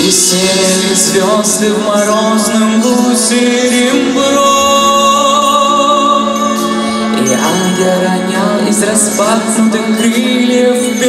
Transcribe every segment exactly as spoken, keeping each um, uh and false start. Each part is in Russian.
Висели звезды в морозном гусе рембро. Я ронял из распахнутых крыльев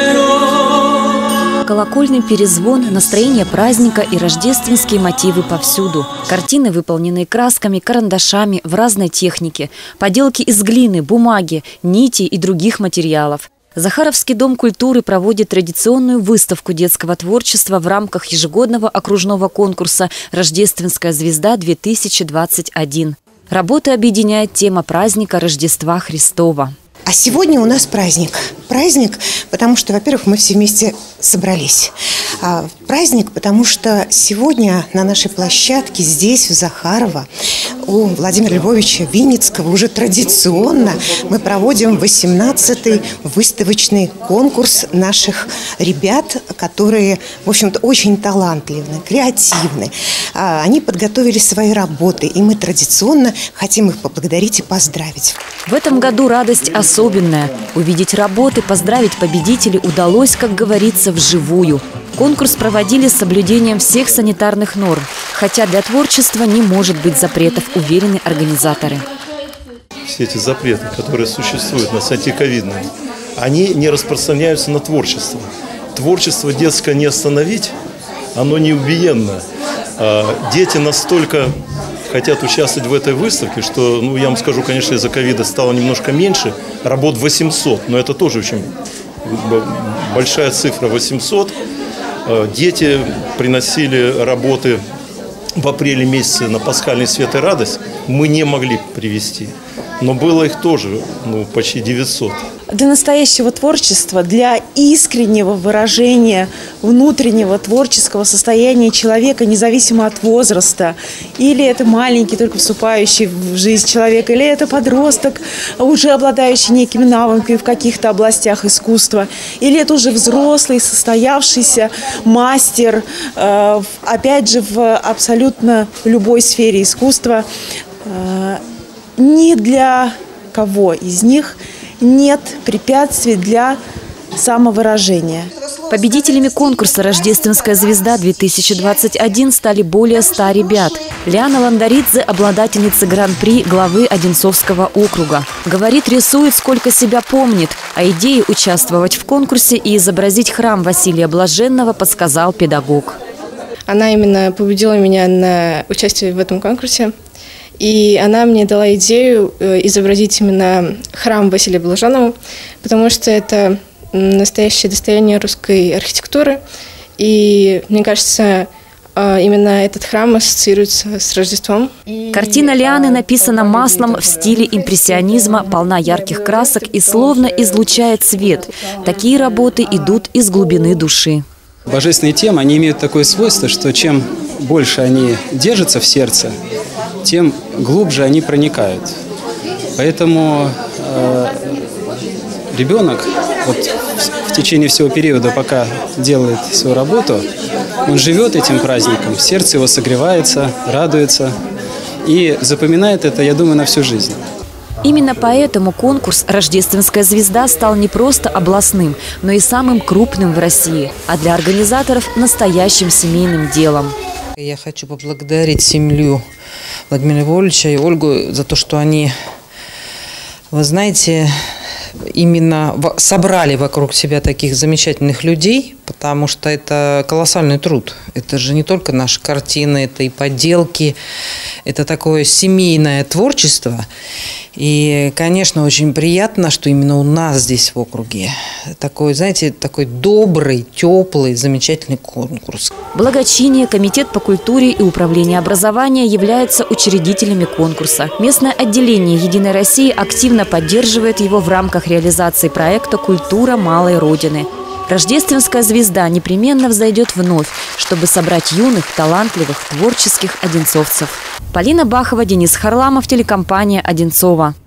перо. Колокольный перезвон, настроение праздника и рождественские мотивы повсюду. Картины, выполненные красками, карандашами, в разной технике. Поделки из глины, бумаги, нити и других материалов. Захаровский дом культуры проводит традиционную выставку детского творчества в рамках ежегодного окружного конкурса «Рождественская звезда-две тысячи двадцать один». Работы объединяет тема праздника Рождества Христова. А сегодня у нас праздник. Праздник, потому что, во-первых, мы все вместе собрались. А праздник, потому что сегодня на нашей площадке здесь, в Захарово, у Владимира Львовича Винницкого уже традиционно мы проводим восемнадцатый выставочный конкурс наших ребят, которые, в общем-то, очень талантливны, креативны. Они подготовили свои работы, и мы традиционно хотим их поблагодарить и поздравить. В этом году радость особенная. Увидеть работы, поздравить победителей удалось, как говорится, вживую. Конкурс проводили с соблюдением всех санитарных норм, хотя для творчества не может быть запретов, уверены организаторы. Все эти запреты, которые существуют на антиковидные, они не распространяются на творчество. Творчество детское не остановить, оно неубиенно. Дети настолько хотят участвовать в этой выставке, что, ну, я вам скажу, конечно, из-за ковида стало немножко меньше, работ восемьсот, но это тоже очень большая цифра, восемьсот. Дети приносили работы в апреле месяце на пасхальный свет и радость, мы не могли привезти, но было их тоже, ну, почти девятьсот. Для настоящего творчества, для искреннего выражения внутреннего творческого состояния человека, независимо от возраста, или это маленький, только вступающий в жизнь человек, или это подросток, уже обладающий некими навыками в каких-то областях искусства, или это уже взрослый, состоявшийся мастер, э, опять же, в абсолютно любой сфере искусства. Э, ни для кого из них нет препятствий для самовыражения. Победителями конкурса «Рождественская звезда-две тысячи двадцать один» стали более ста ребят. Лиана Ландаридзе – обладательница гран-при главы Одинцовского округа. Говорит, рисует, сколько себя помнит. А идею участвовать в конкурсе и изобразить храм Василия Блаженного подсказал педагог. Она именно побудила меня на участие в этом конкурсе. И она мне дала идею изобразить именно храм Василия Блаженного, потому что это настоящее достояние русской архитектуры. И мне кажется, именно этот храм ассоциируется с Рождеством. Картина Лианы написана маслом в стиле импрессионизма, полна ярких красок и словно излучает свет. Такие работы идут из глубины души. Божественные темы, они имеют такое свойство, что чем больше они держатся в сердце, тем глубже они проникают. Поэтому э, ребенок вот, в, в течение всего периода, пока делает свою работу, он живет этим праздником, сердце его согревается, радуется и запоминает это, я думаю, на всю жизнь. Именно поэтому конкурс «Рождественская звезда» стал не просто областным, но и самым крупным в России, а для организаторов – настоящим семейным делом. Я хочу поблагодарить семью Владимира Львовича и Ольгу за то, что они, вы знаете, именно собрали вокруг себя таких замечательных людей, потому что это колоссальный труд. Это же не только наши картины, это и поделки, это такое семейное творчество. И, конечно, очень приятно, что именно у нас здесь в округе такой, знаете, такой добрый, теплый, замечательный конкурс. Благочиние, Комитет по культуре и Управление образования являются учредителями конкурса. Местное отделение «Единой России» активно поддерживает его в рамках реализации проекта «Культура малой Родины». Рождественская звезда непременно взойдет вновь, чтобы собрать юных, талантливых, творческих одинцовцев. Полина Бахова, Денис Харламов, телекомпания «Одинцово».